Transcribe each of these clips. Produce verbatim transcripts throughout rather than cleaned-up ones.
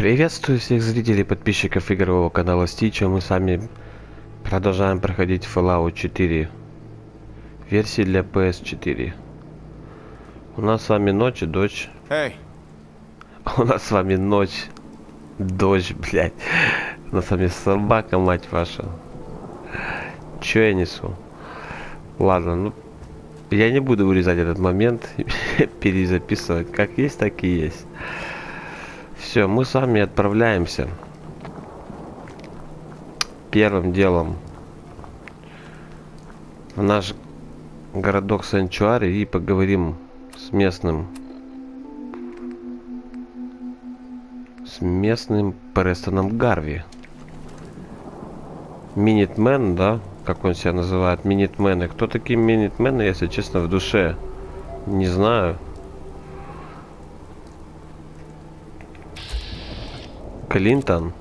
Приветствую всех зрителей и подписчиков игрового канала Stitch. Мы с вами продолжаем проходить Fallout четыре версии для пи эс четыре. У нас с вами ночь и дождь. Hey. У нас с вами ночь, дождь, блядь. У нас с вами собака, мать ваша. Чё я несу? Ладно, ну я не буду вырезать этот момент, перезаписывать. Как есть, так и есть. Все, мы с вами отправляемся первым делом в наш городок Санчуари и поговорим с местным с местным Престоном Гарви. Минитмен, да? Как он себя называет? Минитмены. Кто такие минитмены, если честно, в душе не знаю. Клинтон.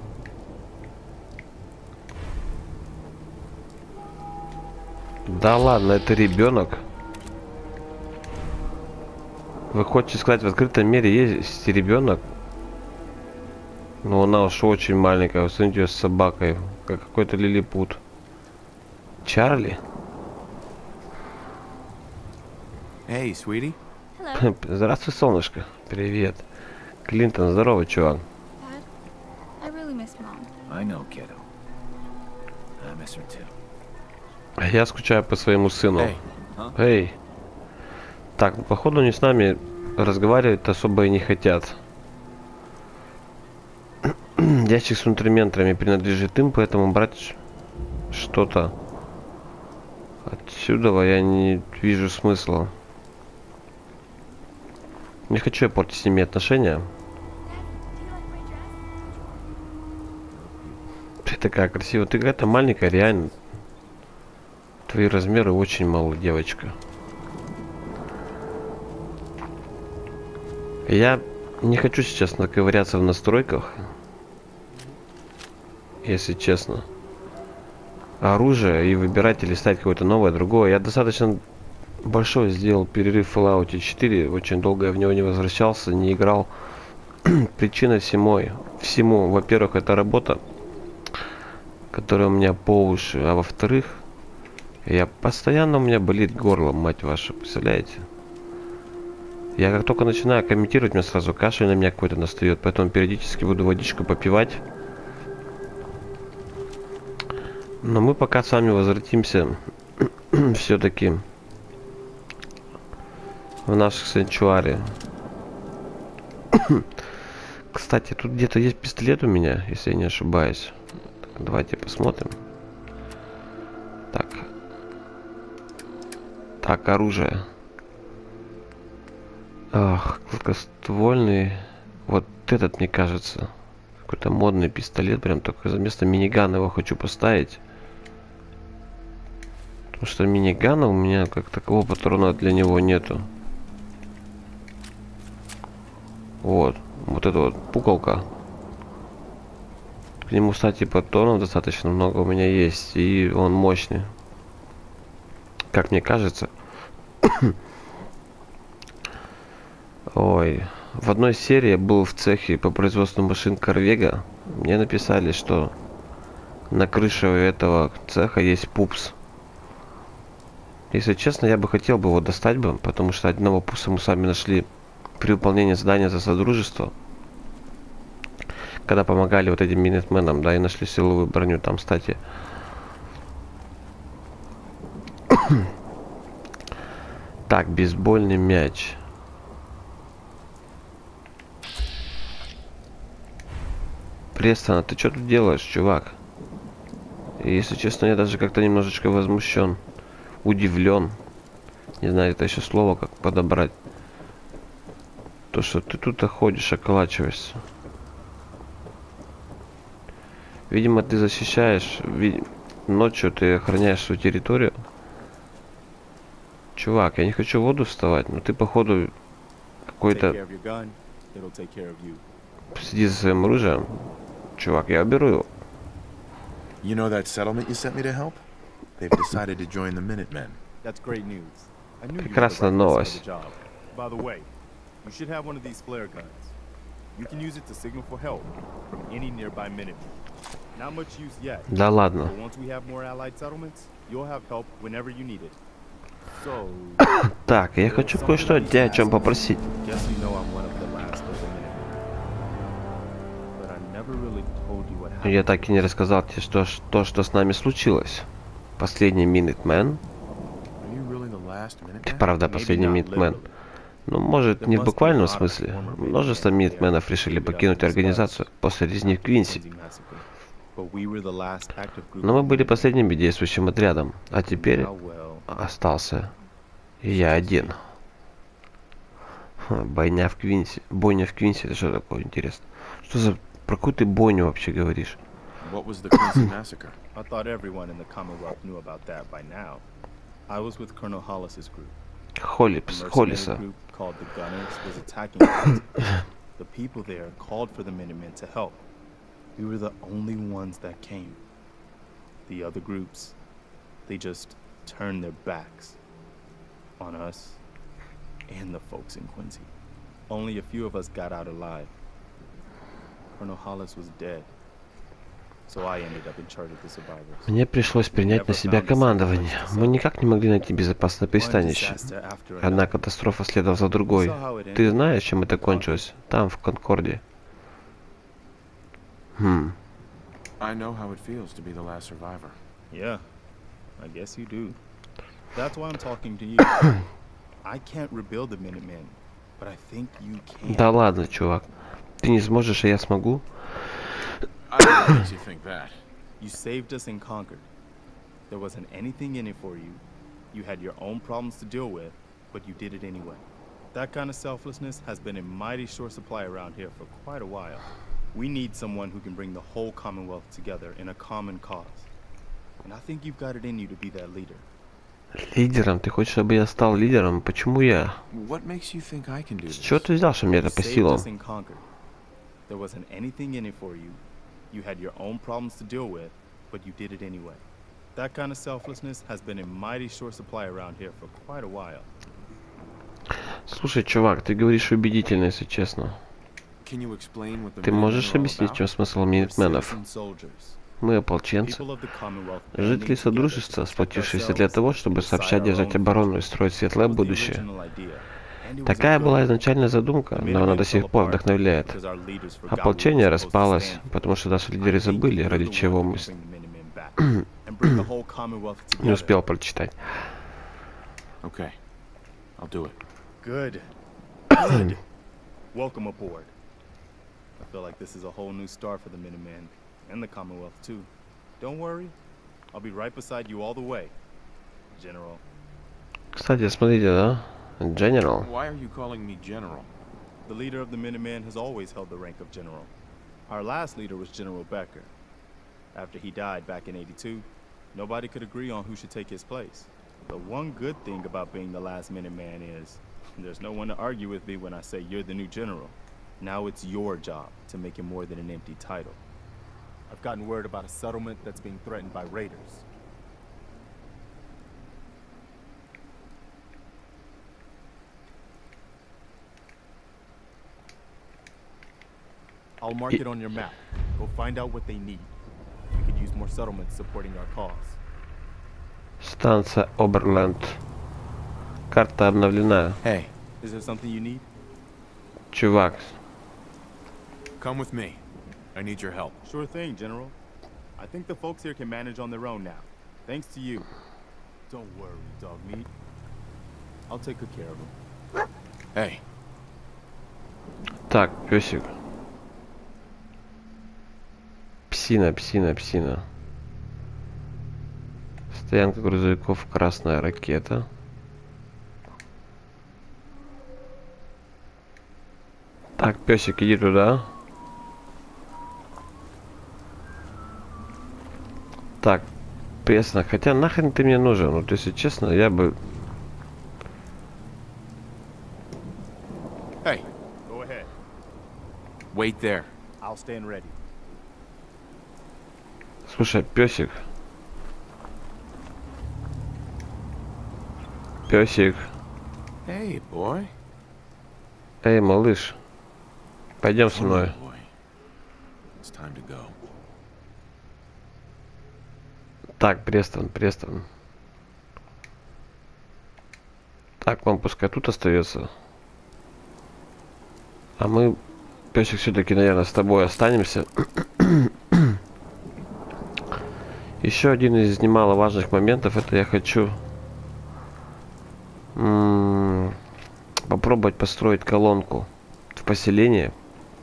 Да ладно, это ребенок. Вы хотите сказать, в открытом мире есть ребенок? Но она уж очень маленькая. Вы смотрите, с собакой. Как какой-то лилипут. Чарли? Hey, sweetie. Hello. Здравствуй, солнышко. Привет. Клинтон, здорово, чувак. Dad, I really miss Mom. I know, kiddo. I miss her too. Я скучаю по своему сыну. Hey. Huh? Эй. Так, походу они с нами разговаривать особо и не хотят. Ящик с инструментами принадлежит им, поэтому брать что-то отсюда я не вижу смысла. Не хочу я портить с ними отношения. Ты такая красивая. Ты какая-то маленькая, реально. Твои размеры очень малы, девочка. Я не хочу сейчас наковыряться в настройках. Если честно. Оружие и выбирать или ставить какое-то новое, другое. Я достаточно большой сделал перерыв в Fallout четыре. Очень долго я в него не возвращался, не играл. Причина всему, всему, во-первых, это работа, которая у меня по уши. А во-вторых, я постоянно, у меня болит горло, мать ваша, представляете? Я как только начинаю комментировать, у меня сразу кашель на меня какой-то настает, поэтому периодически буду водичку попивать. Но мы пока с вами возвратимся все-таки в наш санчуари. Кстати, тут где-то есть пистолет у меня, если я не ошибаюсь. Так, давайте посмотрим. Так. Так, оружие. Ах, короткоствольный. Вот этот, мне кажется, какой-то модный пистолет. Прям только вместо минигана его хочу поставить. Потому что минигана у меня как такового патрона для него нету. Вот. Вот это вот пуколка. К нему, кстати, патронов достаточно много у меня есть. И он мощный. Как мне кажется. Ой. В одной серии я был в цехе по производству машин Корвега. Мне написали, что на крыше этого цеха есть пупс. Если честно, я бы хотел бы его достать бы, потому что одного пупса мы сами нашли при выполнении задания за содружество. Когда помогали вот этим минитменам, да, и нашли силовую броню там, кстати. Так, бейсбольный мяч. Престон, ты что тут делаешь, чувак? И, если честно, я даже как-то немножечко возмущен. Удивлен. Не знаю, это еще слово как подобрать. То, что ты тут ходишь, околачиваешься. Видимо, ты защищаешь. Ви... Ночью ты охраняешь свою территорию. Чувак, я не хочу в воду вставать, но ты, походу, какой-то... Следи за своим оружием. Чувак, я уберу его. You know that settlement you sent me to help? They've decided to join the Minutemen. That's great news. I knew you were the Прекрасная right person for новость. the job. By the way, you should have one of these flare guns. You can use it to signal for help from any nearby Minutemen. Not much use yet, Да ладно. but once we have more allied settlements, you'll have help whenever you need it. So, Так, я хочу кое-что от тебя о чем попросить. guess you know I'm one of the last of the Minutemen. But I never really told you what happened. Я так и не рассказал тебе, что, то, что с нами случилось. Последний Minutemen. Are you really the last Ты Minuteman? правда последний Maybe not Minutemen. literally. Ну, может, не в буквальном смысле. Множество Minutemenов решили покинуть организацию после резни в Квинси. Quincy massacre. But we were the last active group Но мы of были Minutemen. последним действующим отрядом. А теперь Now, well, остался я один. Ха, бойня в Квинси. Бойня в Квинси, это что такое, интересно? Что за... Про какую ты бойню вообще говоришь? What was the Quincy massacre? I thought everyone in the Commonwealth knew about that by now. I was with Colonel Hollis's group. Холлипс, The mercenary Холлиса. group called the Gunners was attacking Quincy. The people there called for the Minutemen to help. We were the only ones that came. The other groups, they just turned their backs on us and the folks in Quincy. Only a few of us got out alive. Colonel Hollis was dead, so I ended up in charge of the survivors. Мне пришлось принять на себя командование. Мы никак не могли найти безопасное One пристанище. disaster after Одна another. катастрофа следовала за другой. We saw how it Ты ended. знаешь, чем это кончилось? Там, в Конкорде. Хм. I know how it feels to be the last survivor. Yeah, I guess you do. That's why I'm talking to you. I can't rebuild the Minutemen, but I think you can. Да ладно, чувак. Ты не сможешь, а я смогу? I don't know what makes you think that. You saved us and conquered. There wasn't anything in it for you. You had your own problems to deal with, but you did it anyway. That kind of selflessness has been in mighty short supply around here for quite a while. We need someone who can bring the whole Commonwealth together in a common cause. And I think you've got it in you to be that leader. Лидером? Ты хочешь, чтобы я стал лидером? Почему я? What makes you think I can do С this? чего ты взял, что мне это You по saved силам? us and conquered. There wasn't anything in it for you. You had your own problems to deal with, but you did it anyway. That kind of selflessness has been in mighty short supply around here for quite a while. Слушай, чувак, ты говоришь убедительно, если честно. Can you explain what the Ты Minutemen можешь are all объяснить, в чем about? смысл We're Минутменов? citizen soldiers. Мы ополченцы, People of the Commonwealth жители banding Содружества, together to protect сплотившиеся для ourselves того, and чтобы decide сообща our держать own оборону и future. строить That светлое was the будущее. original idea, and it was a Такая good была one. изначальная задумка, The но она Minutemen до сих fell пор apart вдохновляет. because our leaders forgot what we Ополчение were supposed to распалось, stand for. потому что наши I лидеры think забыли, you're ради the one чего who мы can с- bring the Minutemen back and bring the whole Commonwealth не together. успел прочитать. Okay, I'll do it. Good. Good. Welcome aboard. I feel like this is a whole new start for the Minutemen and the Commonwealth too. Don't worry. I'll be right beside you all the way, General. Кстати, смотрите, да? General. Why are you calling me General? The leader of the Minutemen has always held the rank of General. Our last leader was General Becker. After he died back in eighty-two, nobody could agree on who should take his place. The one good thing about being the last Minuteman is there's no one to argue with me when I say you're the new general. Now it's your job to make it more than an empty title. I've gotten word about a settlement that's being threatened by raiders. I'll mark I- it on your map. Go find out what they need. We could use more settlements supporting our cause. Станция Оберленд. Карта обновлена. Hey, Is there something you need? Чувак, come with me. I need your help. Sure thing, General. I think the folks here can manage on their own now. Thanks to you. Don't worry, dog meat. I'll take good care of them. Hey, так, песик. Псина, псина, псина. Стоянка грузовиков, красная ракета. Так, песик, иди туда. Так, пресно. Хотя нахрен ты мне нужен? Вот если честно, я бы... hey, Go ahead. wait there. I'll stand ready. Слушай, песик. Песик. Hey, boy. Эй, малыш. Пойдем со мной. Oh, boy. It's time to go. Так, Престон, Престон. Так, вам пускай тут остается. А мы, песик, все-таки, наверное, с тобой останемся. Еще один из немаловажных моментов, это я хочу м-м, попробовать построить колонку в поселении.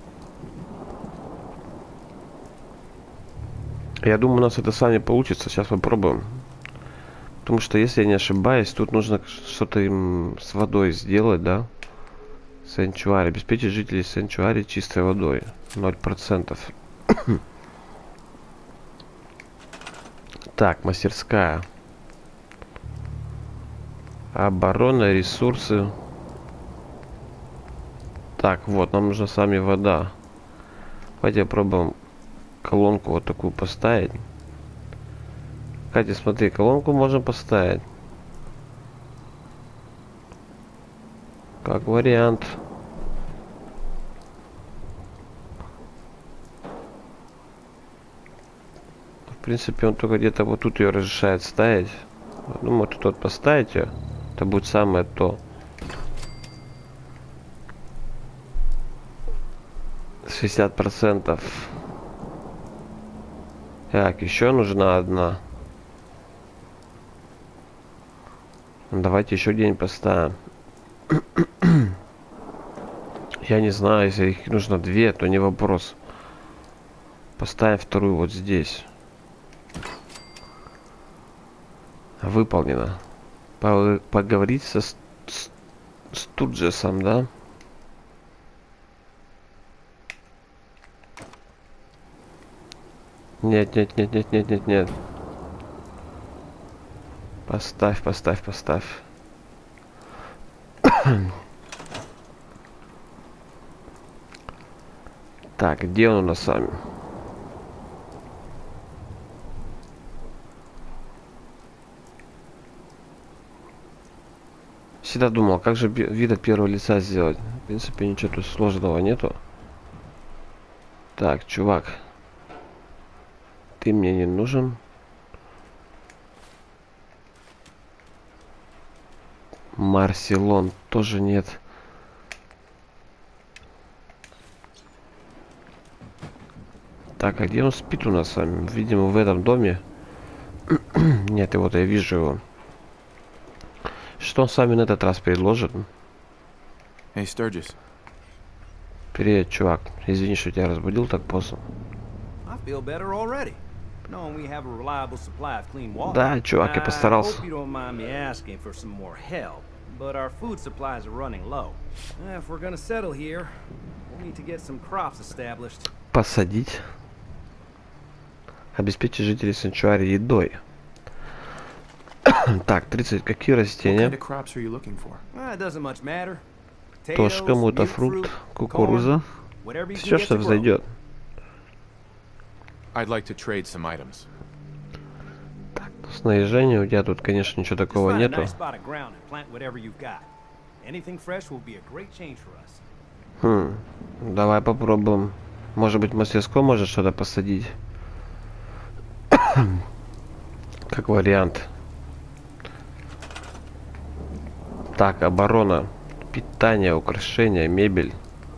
Я думаю, у нас это сами получится. Сейчас попробуем. Потому что, если я не ошибаюсь, тут нужно что-то им с водой сделать, да? Сенчуари. Обеспечить жителей Сенчуари чистой водой. ноль процентов. Так, мастерская. Оборона, ресурсы. Так, вот, нам нужна с вами вода. Давайте попробуем колонку вот такую поставить. Катя, смотри, колонку можно поставить. Как вариант. В принципе, он только где-то вот тут ее разрешает ставить. Думаю, тут вот поставить ее. Это будет самое то. шестьдесят процентов. Так, еще нужна одна. Давайте еще день поставим. Я не знаю, если их нужно две, то не вопрос. Поставим вторую вот здесь. Выполнено. По поговорить со с с Студжесом, да? Нет, нет, нет, нет, нет, нет, нет. Поставь, поставь, поставь. Так, где он у нас с вами? Всегда думал, как же вид от первого лица сделать. В принципе, ничего тут сложного нету. Так, чувак. Ты мне не нужен. Марселон тоже нет. Так, а где он спит у нас с вами? Видимо, в этом доме. Нет, и вот я вижу его. Что он с вами на этот раз предложит? Hey, Sturgis. Привет, чувак. Извини, что тебя разбудил так поздно. I feel better already, knowing we have a reliable supply of clean water. Да, чувак, я постарался. I hope you don't mind me asking for some more help, but our food supplies are running low. If we're gonna settle here, we'll need to get some crops established. Посадить. Обеспечить жителей Санчуари едой. Так, тридцать. Какие What kind растения? of crops are you looking for? Well, it doesn't much matter. Тоже Potatoes, кому-то mute фрукт, fruit, кукуруза. corn, whatever you can Все, get что to grow. взойдет. I'd like to trade some items. Так, снаряжение у тебя тут, конечно, ничего Just такого find a нету. nice spot of ground and plant whatever you've got. Anything fresh will be a great change for us. Хм, давай попробуем. Может быть, в мастерской может что-то посадить. Как вариант. Так, оборона, питание, украшения, мебель,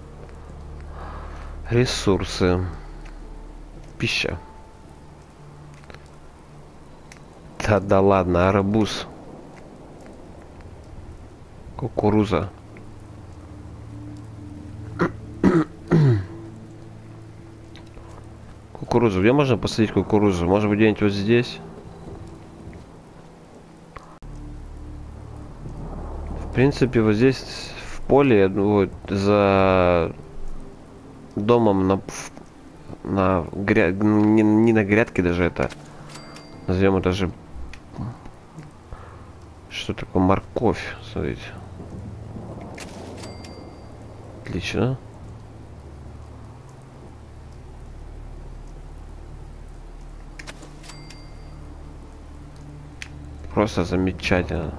ресурсы, пища. Да, да ладно, арбуз, кукуруза. Кукурузу. Где можно посадить кукурузу? Может быть, где-нибудь вот здесь? В принципе, вот здесь в поле, вот за домом на, на гря... не, не на грядке даже это. Назовем это же. Что такое морковь? Смотрите. Отлично. Просто замечательно.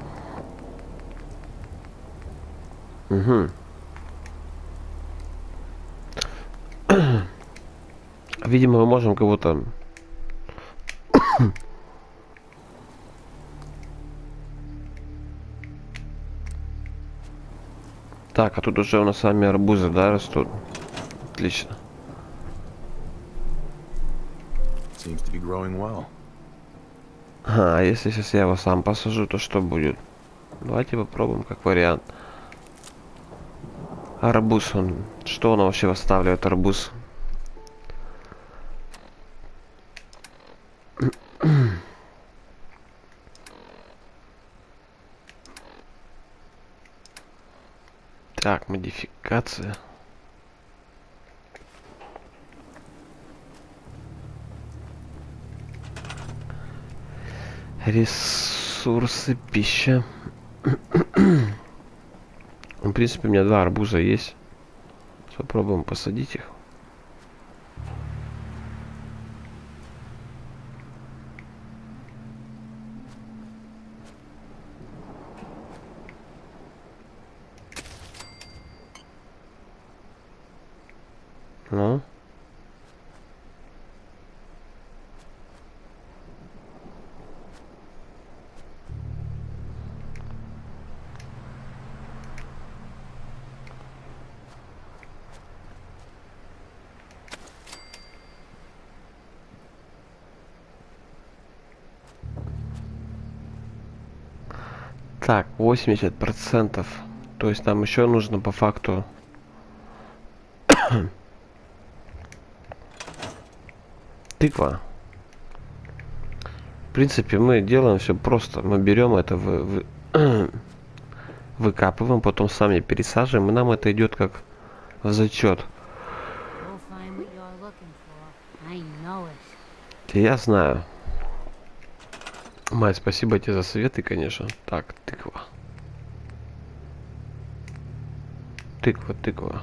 Угу. Видимо, мы можем кого-то... Так, а тут уже у нас сами арбузы, да, растут? Отлично. Seems to be growing well. А, а если сейчас я его сам посажу, то что будет? Давайте попробуем, как вариант. Арбуз, он... Что он вообще восстанавливает, арбуз? Так, модификация. Ресурсы, пища. В принципе, у меня два арбуза есть. Попробуем посадить их. Ну. Так, восемьдесят процентов. То есть нам еще нужно по факту тыква. В принципе, мы делаем все просто. Мы берем это, вы, вы, выкапываем, потом сами пересаживаем, и нам это идет как в зачет. Я знаю. Май, спасибо тебе за советы, конечно. Так, тыква. Тыква, тыква.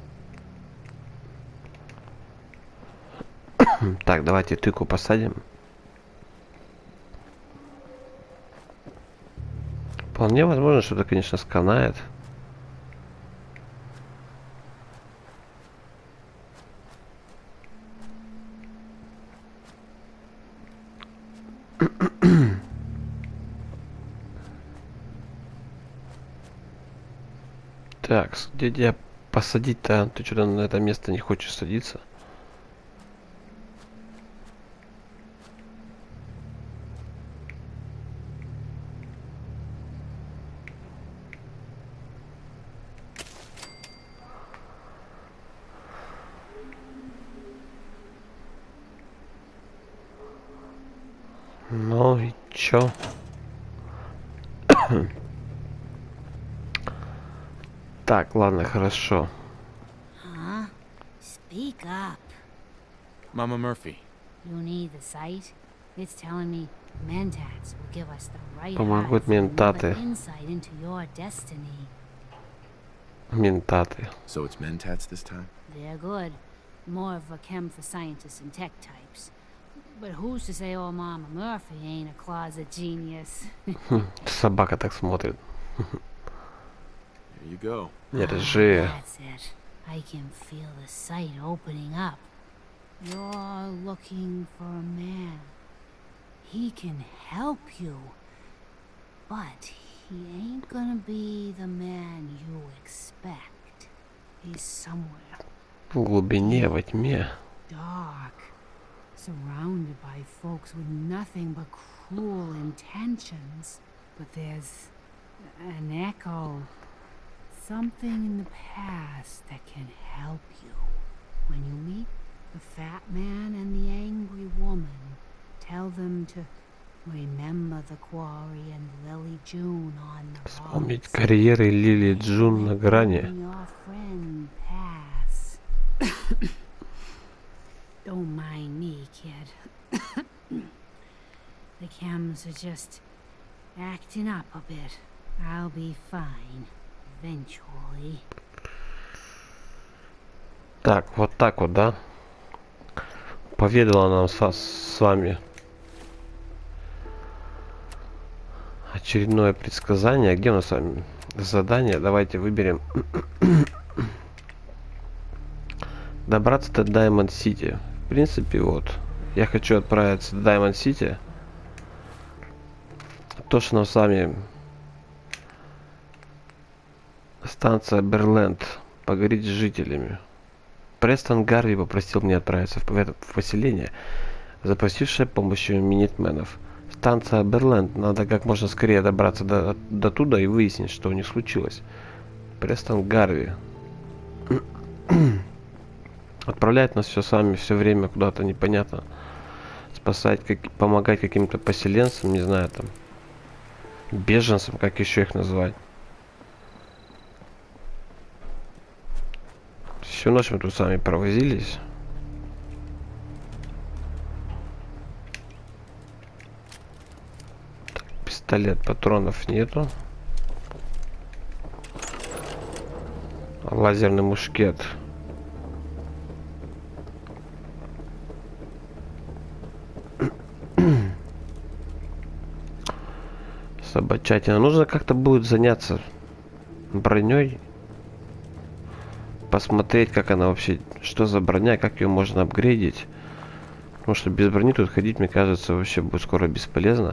Так, давайте тыкву посадим. Вполне возможно, что это, конечно, сканает. Так, где тебя посадить-то? Ты что-то на это место не хочешь садиться? Ну и чё? Так, ладно, хорошо. Huh? Speak up. Mama Murphy. You need the site? It's telling me Mentats will give us the right Помогут eyes and ментаты. another insight into your destiny. Ментаты. So it's Mentats this time? They're good. More of a chem for scientists and tech types. But who's to say old Mama Murphy ain't a closet genius? Собака так смотрит. Here you go. Держи. That's it. I can feel the site opening up. You're looking for a man. He can help you. But he ain't gonna be the man you expect. He's somewhere В глубине, во тьме. dark, surrounded by folks with nothing but cruel intentions. But there's an echo. Something in the past that can help you. When you meet the fat man and the angry woman, tell them to remember the quarry and Lily June on the Вспомнить rocks. карьеры Лили Джун на грани. When your friend pass. Don't mind me, kid. The chems are just acting up a bit. I'll be fine. Eventually. Так, вот так вот, да? Поведала нам с, с вами очередное предсказание. Где у нас с вами задание? Давайте выберем. Добраться до Даймонд Сити. принципе, вот. Я хочу отправиться в Даймонд Сити. То, что нам с вами станция Берленд. Поговорить с жителями. Престон Гарви попросил меня отправиться в, это, в поселение, запросившее помощью минитменов. Станция Берленд. Надо как можно скорее добраться до, до туда и выяснить, что у них случилось. Престон Гарви. Отправляет нас все сами, все время куда-то непонятно. Спасать, как, помогать каким-то поселенцам, не знаю, там. Беженцам, как еще их назвать. Всю ночь мы тут сами провозились. Так, пистолет, патронов нету. Лазерный мушкет. Собачатина. Нужно как-то будет заняться броней. Посмотреть, как она вообще, что за броня, как ее можно апгрейдить. Потому что без брони тут ходить, мне кажется, вообще будет скоро бесполезно.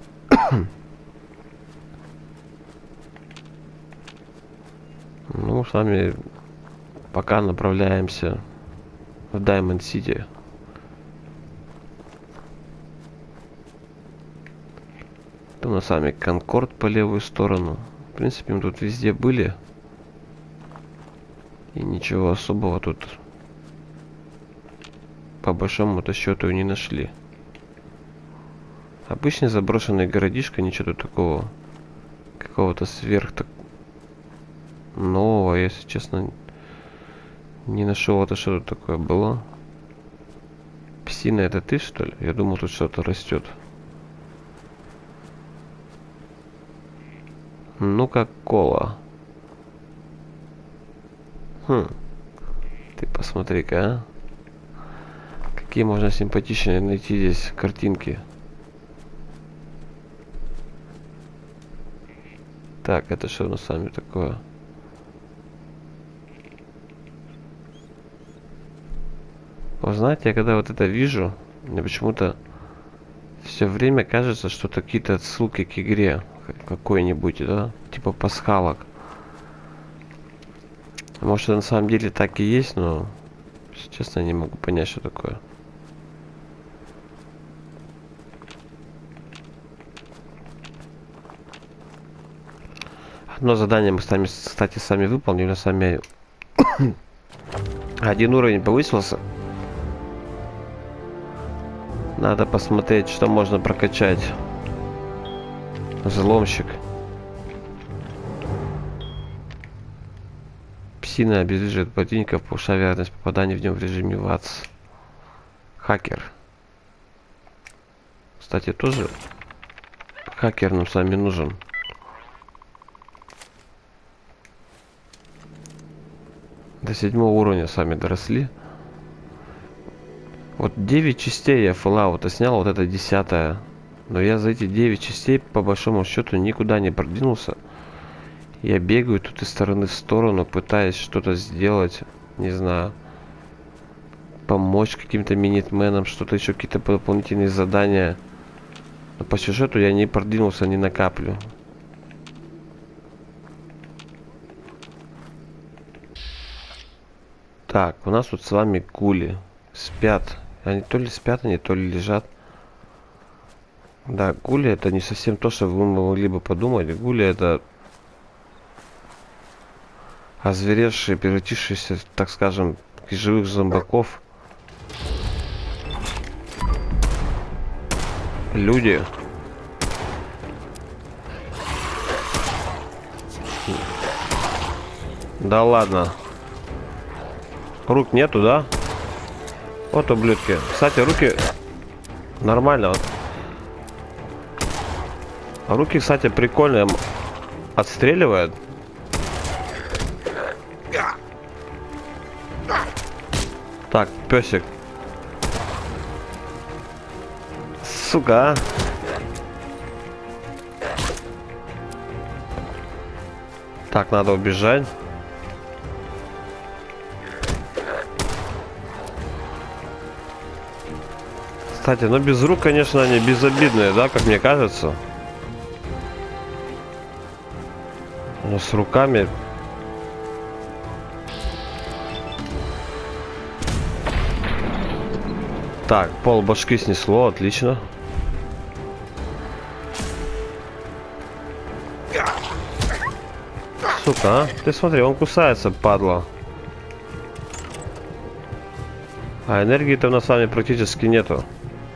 Ну, с вами пока направляемся в Даймонд Сити. Это у нас с вами Конкорд по левую сторону. В принципе, мы тут везде были. И ничего особого тут по большому-то счету не нашли. Обычный заброшенный городишко, ничего тут такого какого-то сверх так нового, если честно, не нашел. Это что тут такое было? Псина, это ты, что ли? Я думал, тут что-то растет. Ну как кола. Хм. Ты посмотри-ка, а. Какие можно симпатичные найти здесь картинки. Так, это что у нас с вами такое? Вы знаете, я когда вот это вижу, мне почему-то все время кажется, что это какие-то отсылки к игре какой-нибудь, да? Типа пасхалок. Может, это на самом деле так и есть, но, честно, не могу понять, что такое. Одно задание мы сами, кстати, сами выполнили, сами один уровень повысился. Надо посмотреть, что можно прокачать. Взломщик. Псина обездвиживает противников, повышая вероятность попадания в него в режиме ВАЦ. Хакер. Кстати, тоже хакер нам с вами нужен. До седьмого уровня сами доросли. Вот девять частей я Fallout снял, вот это десятая. Но я за эти девять частей по большому счету никуда не продвинулся. Я бегаю тут из стороны в сторону, пытаясь что-то сделать, не знаю, помочь каким-то минитменам, что-то еще, какие-то дополнительные задания. Но по сюжету я не продвинулся ни на каплю. Так, у нас тут с вами гули спят. Они то ли спят, они то ли лежат. Да, гули это не совсем то, что вы могли бы подумать. Гули это озверевшие, превратившиеся, так скажем, из живых зомбаков люди. Да ладно. Рук нету, да? Вот ублюдки. Кстати, руки нормально. Вот. Руки, кстати, прикольные. Отстреливают. Так, песик. Сука. Так, надо убежать. Кстати, ну без рук, конечно, они безобидные, да, как мне кажется. Но с руками... Так, пол башки снесло, отлично. Сука, а? Ты смотри, он кусается, падла. А энергии-то у нас с вами практически нету.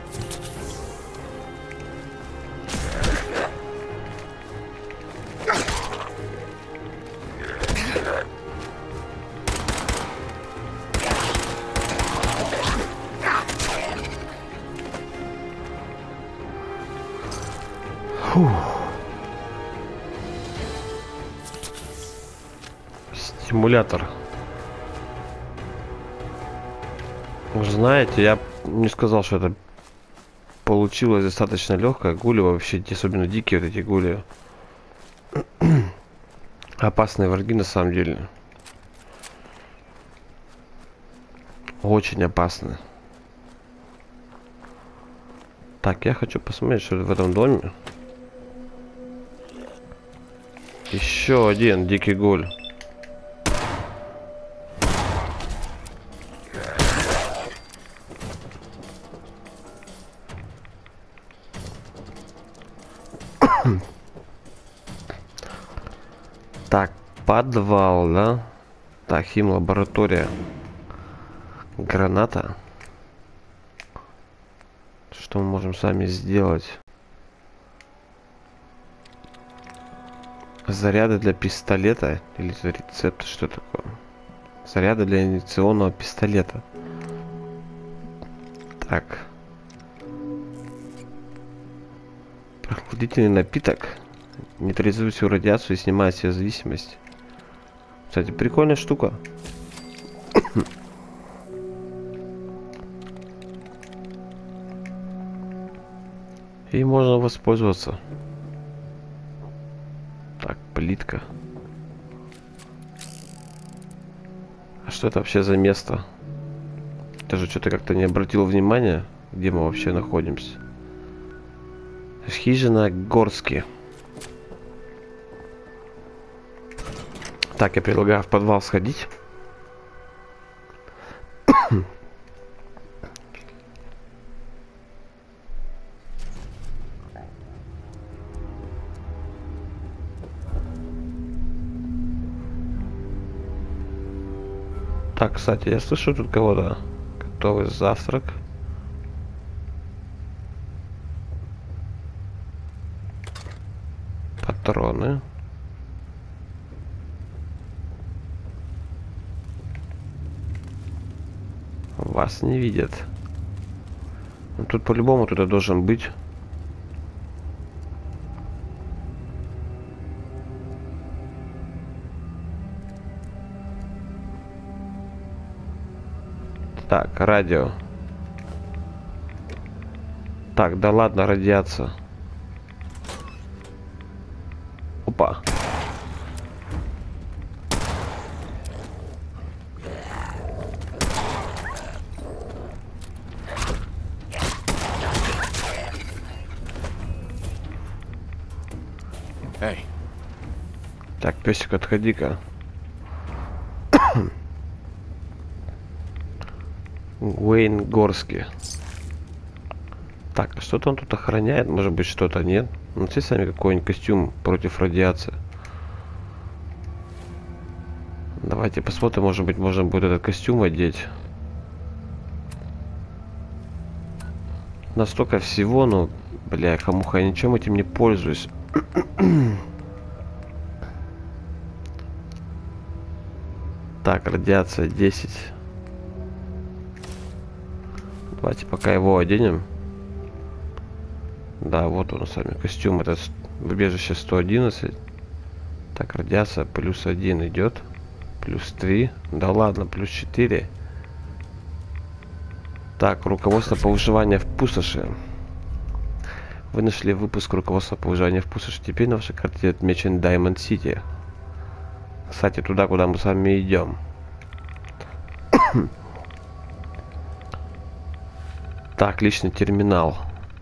Стимулятор. Вы знаете, я не сказал, что это получилось достаточно легкое. Гули вообще, особенно дикие вот эти гули. Опасные враги на самом деле. Очень опасны. Так, я хочу посмотреть, что в этом доме. Еще один дикий гуль. Так, подвал, да? Так, хим-лаборатория. Граната. Что мы можем сами сделать? Заряды для пистолета. Или за рецепт, что такое? Заряды для инъекционного пистолета. Так. Прохладительный напиток. Нейтрализует всю радиацию и снимает все зависимость. Кстати, прикольная штука. И можно воспользоваться. Так, плитка. А что это вообще за место? Даже что-то как-то не обратил внимания, где мы вообще находимся. Хижина Горски. Так, я предлагаю в подвал сходить. Так, кстати, я слышу тут кого-то. Готовый завтрак. Патроны. Вас не видят. Ну, тут по-любому кто-то должен быть. Так, радио. Так, да ладно, радиация. Опа. Эй. Так, песик, отходи-ка. Уэйн Горски. Так, что-то он тут охраняет, может быть, что-то нет. Ну, все сами какой-нибудь костюм против радиации. Давайте посмотрим, может быть, можно будет этот костюм одеть. Настолько всего, ну, бля, хамуха, я ничем этим не пользуюсь. Так, радиация десять. Давайте пока его оденем. Да, вот он сами костюм. Это убежище сто одиннадцать. Так, радиация плюс один идет. Плюс три. Да ладно, плюс четыре. Так, руководство по выживанию в пустоши. Вы нашли выпуск руководства по выживанию в пустоши. Теперь на вашей карте отмечен Diamond City. Кстати, туда, куда мы с вами идем. Так, личный терминал.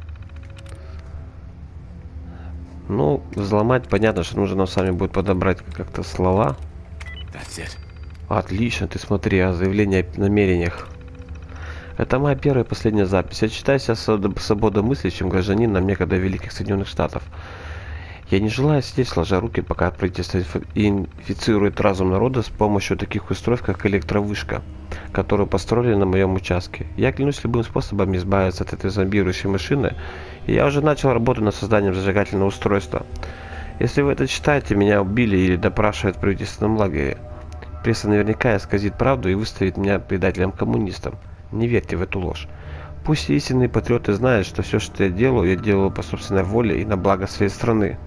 Ну, взломать, понятно, что нужно нам с вами будет подобрать как-то слова. That's it. Отлично, ты смотри, о заявлении о намерениях. Это моя первая и последняя запись. Я считаю себя свободомыслящим гражданином некогда Великих Соединенных Штатов. Я не желаю сидеть сложа руки, пока правительство инфицирует разум народа с помощью таких устройств, как электровышка, которую построили на моем участке. Я клянусь любым способом избавиться от этой зомбирующей машины, и я уже начал работу над созданием зажигательного устройства. Если вы это читаете, меня убили или допрашивают в правительственном лагере. Пресса наверняка исказит правду и выставит меня предателем-коммунистом. Не верьте в эту ложь. Пусть истинные патриоты знают, что все, что я делаю, я делаю по собственной воле и на благо своей страны.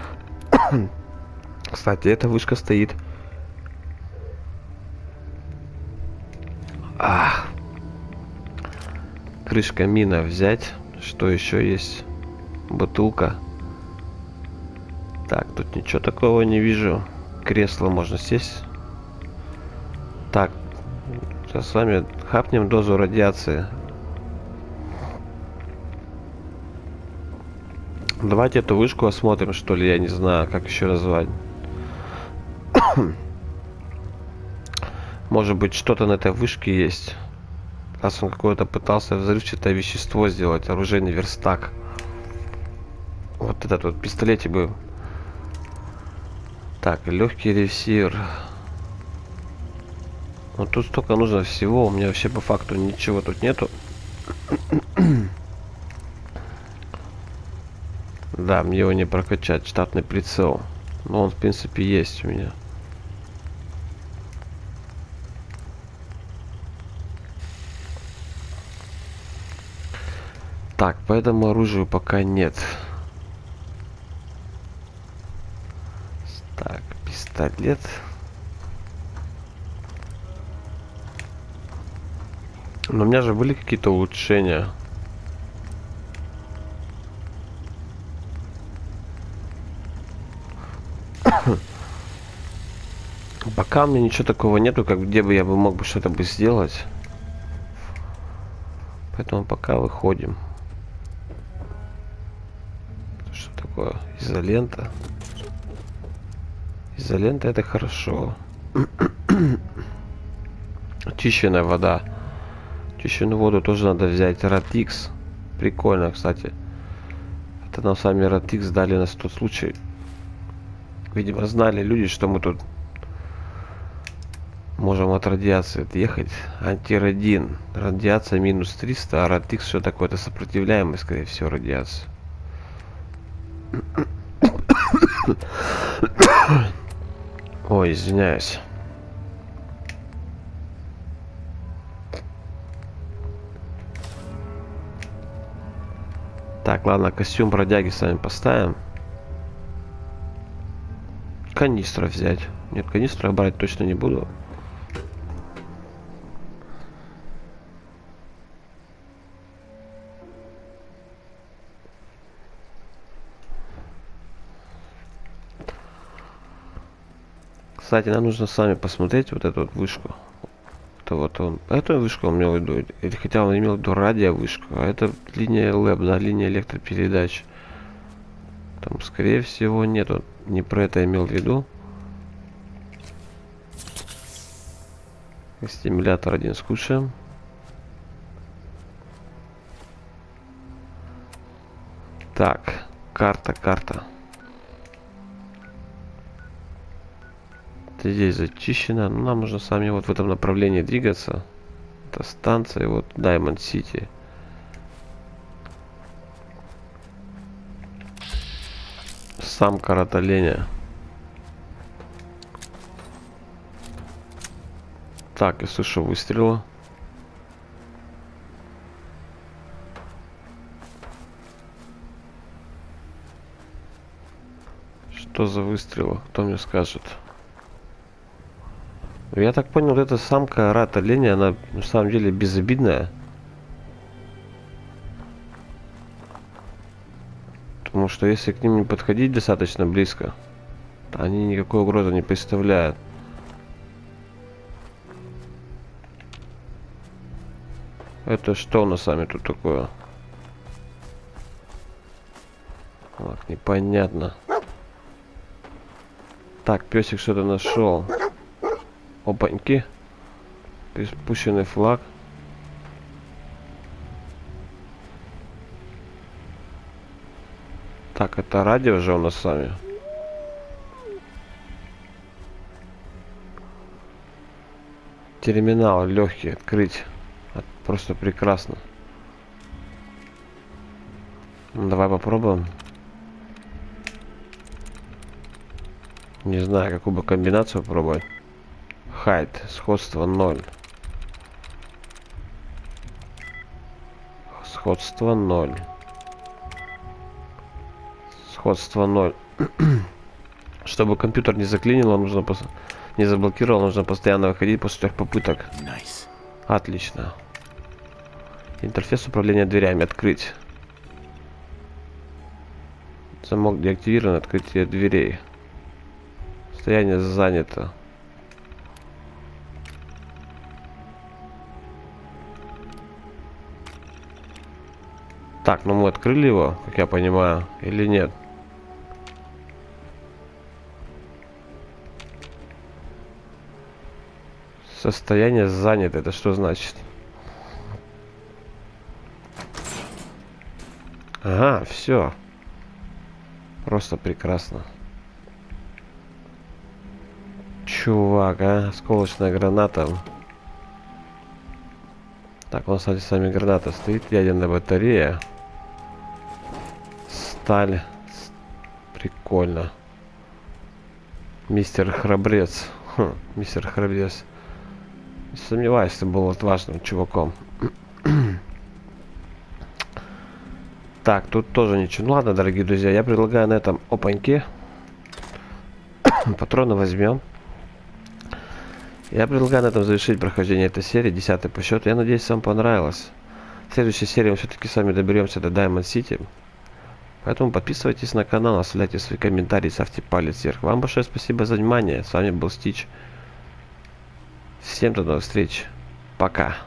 Кстати, эта вышка стоит. А. Крышка мина взять. Что еще есть? Бутылка. Так, тут ничего такого не вижу. Кресло можно сесть. Так, сейчас с вами хапнем дозу радиации. Давайте эту вышку осмотрим, что ли, я не знаю, как еще назвать. Может быть, что-то на этой вышке есть. Раз он какое-то пытался взрывчатое вещество сделать, оружейный верстак. Вот этот вот пистолетик бы. Так, легкий ревсир. Вот тут столько нужно всего, у меня вообще по факту ничего тут нету. Да, мне его не прокачать. Штатный прицел. Но он, в принципе, есть у меня. Так, по этому оружию пока нет. Так, пистолет. Но у меня же были какие-то улучшения. Пока у меня ничего такого нету, как где бы я бы мог бы что-то бы сделать. Поэтому пока выходим. Что такое? Изолента. Изолента — это хорошо. Очищенная вода. Очищенную воду тоже надо взять. Ратикс. Прикольно, кстати. Это нам с вами Ратикс дали на тот случай. Видимо, знали люди, что мы тут можем от радиации отъехать. Антирадин. Радиация минус триста, а Ратикс что такое-то сопротивляемый, скорее всего, радиация. Ой, извиняюсь. Так, ладно, костюм бродяги с вами поставим. Канистру взять. Нет, канистру я брать точно не буду. Кстати, нам нужно с вами посмотреть вот эту вот вышку. Это вот он. Эту вышку он имел в виду. Или хотя он имел в виду радиовышку. А это линия ЛЭП, да, линия электропередач. Там, скорее всего, нету. Не про это имел в виду. Стимулятор один скушаем. Так, карта, карта. Это здесь зачищено. Но нам нужно с вами вот в этом направлении двигаться. Это станция, вот Diamond City. Сам карат-оленя. Так, я слышу выстрелы. Что за выстрелы? Кто мне скажет? Я так понял, вот эта самка рат-оленя, она на самом деле безобидная. Потому что если к ним не подходить достаточно близко, то они никакой угрозы не представляют. Это что у нас с вами тут такое? Так, непонятно. Так, песик что-то нашел. Опаньки. Спущенный флаг. Так, это радио же у нас с вами. Терминал легкий открыть. Просто прекрасно. Ну, давай попробуем. Не знаю, какую бы комбинацию пробовать. Хайт, сходство ноль. Сходство ноль. Сходство ноль. Чтобы компьютер не заклинило, нужно пос... не заблокировал, нужно постоянно выходить после трех попыток. Nice. Отлично. Интерфейс управления дверями открыть. Замок деактивирован, открытие дверей. Состояние занято. Так, ну мы открыли его, как я понимаю, или нет? Состояние занято, это что значит? Ага, все. Просто прекрасно. Чувак, а? Осколочная граната. Так, у нас, кстати, сами граната стоит. Ядерная батарея. Сталь. Прикольно. Мистер Храбрец. Хм, мистер Храбрец. Не сомневаюсь, ты был отважным чуваком. Так, тут тоже ничего. Ну ладно, дорогие друзья, я предлагаю на этом опаньке. Патроны возьмем. Я предлагаю на этом завершить прохождение этой серии, десятой по счету. Я надеюсь, вам понравилось. В следующей серии мы все-таки с вами доберемся до Diamond City. Поэтому подписывайтесь на канал, оставляйте свои комментарии, ставьте палец вверх. Вам большое спасибо за внимание. С вами был Стич. Всем до новых встреч. Пока.